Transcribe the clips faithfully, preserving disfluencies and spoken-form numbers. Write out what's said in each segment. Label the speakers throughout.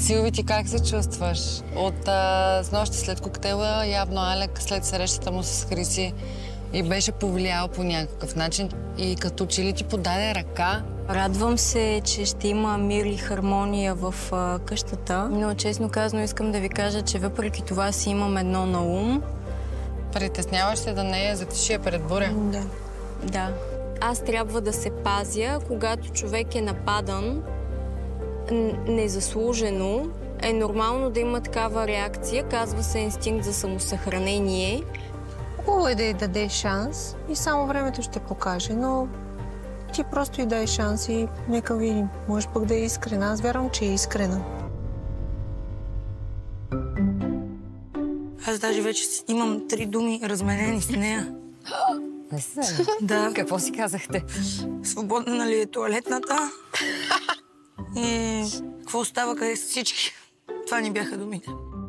Speaker 1: Силви, ти как се чувстваш? От а, с нощи след коктейла, явно Алек след срещата му с Криси и беше повлиял по някакъв начин и като че ли ти подаде ръка.
Speaker 2: Радвам се, че ще има мир и хармония в а, къщата, но честно казано искам да ви кажа, че въпреки това си имам едно на ум.
Speaker 1: Притесняваш се да не я затиши пред буря?
Speaker 2: Да. Да. Аз трябва да се пазя, когато човек е нападан незаслужено. Е нормално да има такава реакция. Казва се инстинкт за самосъхранение.
Speaker 3: Хубаво е да й даде шанс и само времето ще покаже, но ти просто й дай шанс и нека видим. Може пък да е искрена. Аз вярвам, че е искрена.
Speaker 4: Аз даже вече имам три думи разменени с нея.
Speaker 5: Не се.
Speaker 4: Да.
Speaker 5: Какво си казахте?
Speaker 4: Свободна ли е туалетната? И какво става, къде са всички? Това ни бяха думите.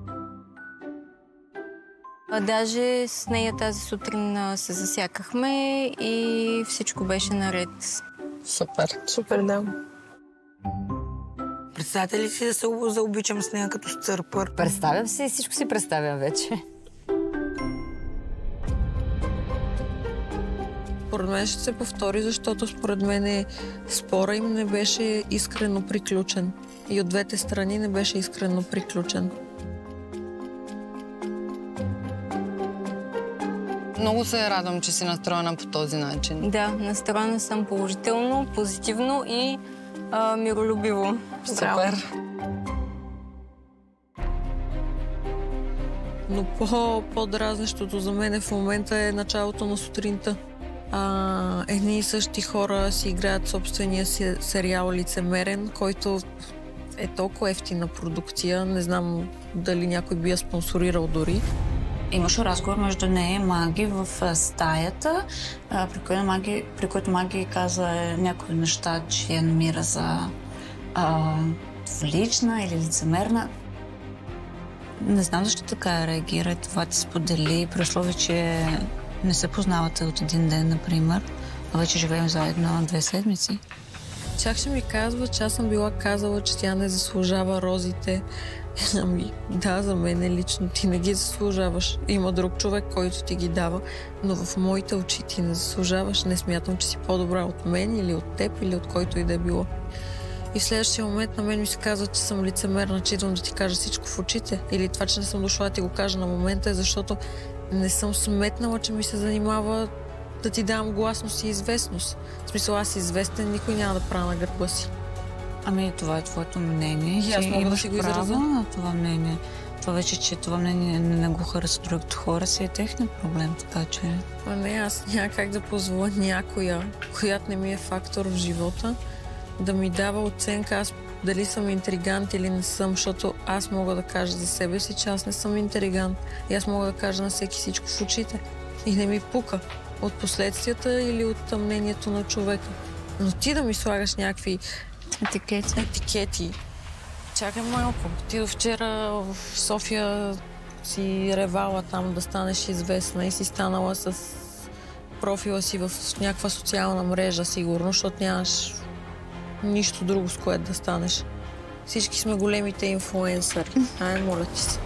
Speaker 2: А, даже с нея тази сутрин а, се засякахме и всичко беше наред.
Speaker 1: Супер.
Speaker 3: Супер, да.
Speaker 4: Представете ли си да се заобичам с нея като с църпър?
Speaker 5: Представям си и всичко си представям вече.
Speaker 6: Според мен ще се повтори, защото според мен спора им не беше искрено приключен. И от двете страни не беше искрено приключен.
Speaker 1: Много се радвам, че си настроена по този начин.
Speaker 2: Да, настроена съм положително, позитивно и а, миролюбиво.
Speaker 1: Супер.
Speaker 6: Но по-дразнещото за мен в момента е началото на сутринта. А, едни и същи хора си играят собствения си сериал "Лицемерен", който е толкова ефтина продукция. Не знам дали някой би я спонсорирал дори.
Speaker 7: Имаше разговор между нея и Маги в стаята, при който Маги, при който Маги каза някои неща, че я намира за а, двулична или лицемерна. Не знам защо така реагира. Това ти сподели, при условие, че не се познавате от един ден, например, а вече живеем заедно две седмици.
Speaker 6: Чак ще ми казва, че аз съм била казала, че тя не заслужава розите. Ами, да, за мен лично ти не ги заслужаваш. Има друг човек, който ти ги дава, но в моите очи ти не заслужаваш. Не смятам, че си по-добра от мен или от теб, или от който и да е било. И в следващия момент на мен ми се казва, че съм лицемерна, че идвам да ти кажа всичко в очите. Или това, че не съм дошла да ти го кажа на момента, е защото не съм сметнала, че ми се занимава да ти давам гласност и известност. В смисъл, аз известен, никой няма да правя на гърба си.
Speaker 7: Ами, това е твоето мнение.
Speaker 6: И аз мога да си го изразя
Speaker 7: на това мнение. Това вече, че това мнение не го харесва другите хора, си е техния проблем, така че...
Speaker 6: А не, аз няма как да позволя някоя, която не ми е фактор в живота, да ми дава оценка аз дали съм интригант или не съм, защото аз мога да кажа за себе си, че аз не съм интригант. И аз мога да кажа на всеки всичко в очите. И не ми пука от последствията или от мнението на човека. Но ти да ми слагаш някакви
Speaker 2: етикети.
Speaker 6: етикети. Чакай малко. Ти до вчера в София си ревала там да станеш известна и си станала с профила си в някаква социална мрежа, сигурно, защото нямаш нищо друго, с което да станеш. Всички сме големите инфлуенсъри. Ай, моля ти се.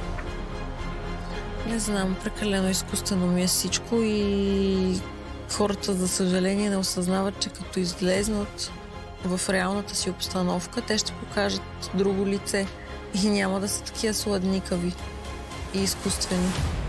Speaker 6: Не знам, прекалено изкуствено ми е всичко и хората, за съжаление, не осъзнават, че като излезнат в реалната си обстановка, те ще покажат друго лице и няма да са такива сладникави и изкуствени.